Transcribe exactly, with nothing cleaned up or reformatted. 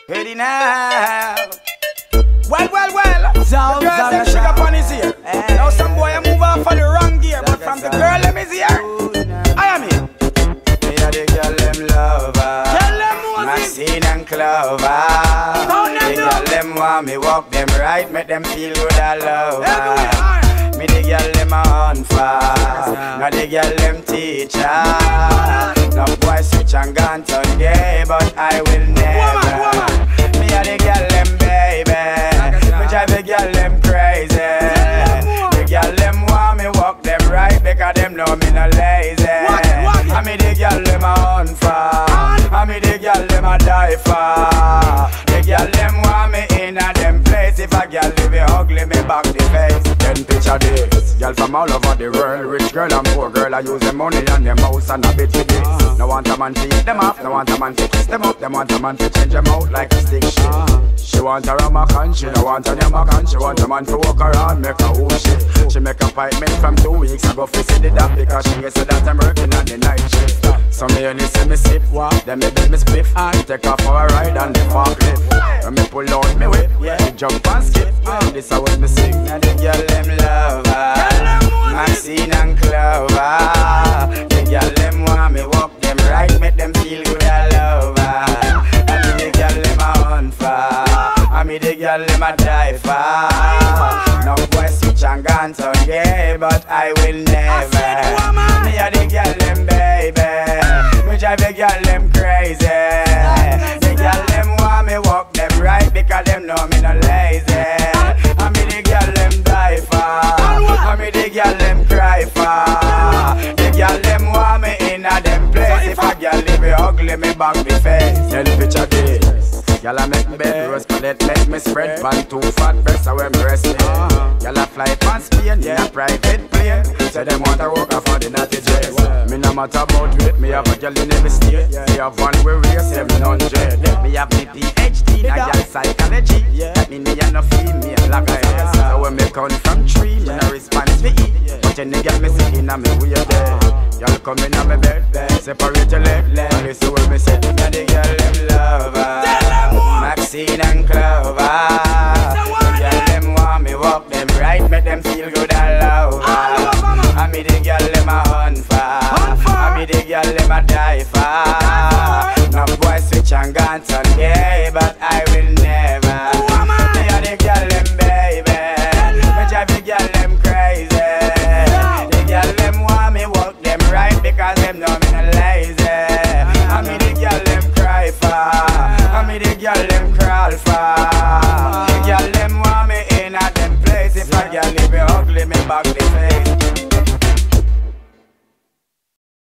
Ready now. Well, well, well. Sounds the girl them sugar pan is here. Hey. Now some boy I move off for the wrong gear, but from the girl them is here. I am here. Me a the girl them lover. Tell them Maxine and Clover. The girl them want me walk them right, make them feel good all over. Me the girl them on fire. Now the girl them teacher. No boy switch and gone turn gay, but I will never. Woman, woman. Me a the girl them baby. Me drive the girl them crazy. The girl them want me walk them right because them know me no lazy. I me the girl them on fire. I me the girl them a die for. The girl them want me in a them place. If a girl live it ugly, me back the face. Then picture this, girl from all over the world. Rich girl and poor girl, I use them money and them house and a bit of this. No want a man to eat them off, no want a man to kiss them up. Them want a man to change them out like a stick shit. She want a ramacan, she no want a yamacan. She want a man to walk around, make a whole shit. She make a appointment from two weeks ago for see the dad because she said that I'm working on the night shift. So me only see me sip, then me bid me spliff. I take off for a ride on the forklift. When me pull out me whip, yeah, me jump and skip. This is what me sing. And the girl them lover, Maxine and Clover. The girl them want me walk them right, make them feel good all over. And me the girl them a on fire. And me the girl them a die for. No boy switch and gone turn gay, but I will never. Me a the girl them baby. Me drive the girl them crazy. The girl them want me walk them right because them know me no lazy. And me the girl them die for. And me the girl them cry for. The girl them want me in a them place. If a girl live it ugly, me back the face. Then picture this. Y'all a make me bed rose palette, make me spread pan two fat breasts, I wear me rest me. Y'all a fly pan Spain, yeah, a private plane. Say them want to work for the naughty dress. Me no matter about weight, me have a girl in every state. Me have one we race seven hundred. Me have me P H D in a girl psychology. That mean me a no female like I am. So when me come from tree, me no response for eat. But when the girl me see in a me way there. Y'all come in a me bed, separate your leg, leg. Listen what me say, me the girl them lover. Maxine and Clover. The girl them want me walk them right, make them feel good all over. I me the girl them a on fire. I me the girl them a die for. No boy switch and gone turn gay, but I will never. Me a the girl them baby. Me drive the girl them crazy. The girl them want me walk them right because them know me no lazy. I me the girl them cry for. I me the girl them crawl for. The girl them want me in a them place. If a girl live it ugly, me back the face.